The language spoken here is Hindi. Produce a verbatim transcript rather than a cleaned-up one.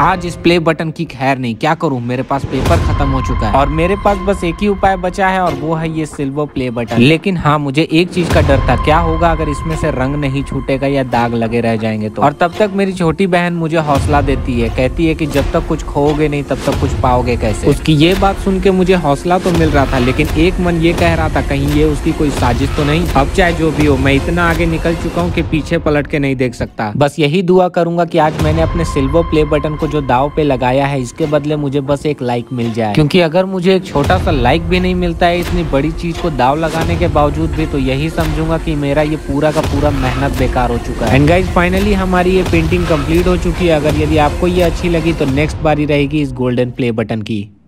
आज इस प्ले बटन की खैर नहीं, क्या करूं, मेरे पास पेपर खत्म हो चुका है और मेरे पास बस एक ही उपाय बचा है और वो है ये सिल्वर प्ले बटन। लेकिन हाँ, मुझे एक चीज का डर था, क्या होगा अगर इसमें से रंग नहीं छूटेगा या दाग लगे रह जाएंगे तो। और तब तक मेरी छोटी बहन मुझे हौसला देती है, कहती है कि जब तक कुछ खोओगे नहीं तब तक कुछ पाओगे कैसे। उसकी ये बात सुन के मुझे हौसला तो मिल रहा था, लेकिन एक मन ये कह रहा था कहीं ये उसकी कोई साजिश तो नहीं। अब चाहे जो भी हो, मैं इतना आगे निकल चुका हूँ कि पीछे पलट के नहीं देख सकता। बस यही दुआ करूंगा कि आज मैंने अपने सिल्वर प्ले बटन को जो दाव पे लगाया है, इसके बदले मुझे बस एक लाइक मिल जाए। क्योंकि अगर मुझे एक छोटा सा लाइक भी नहीं मिलता है इतनी बड़ी चीज को दाव लगाने के बावजूद भी, तो यही समझूंगा कि मेरा ये पूरा का पूरा मेहनत बेकार हो चुका है। एंड गाइस, फाइनली हमारी ये पेंटिंग कंप्लीट हो चुकी है। अगर यदि आपको ये अच्छी लगी तो नेक्स्ट बारी रहेगी इस गोल्डन प्ले बटन की।